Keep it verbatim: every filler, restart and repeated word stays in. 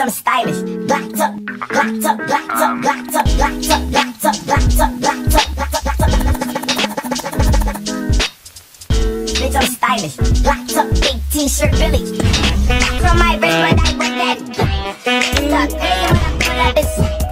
I'm stylish. Black top, black top, black top, black top, black top, black top, black top, black top, black top, black top. Bitch, I'm stylish. Black top, big t-shirt, Billy. From my wrist, but I wear that. Stop paying when I put up this.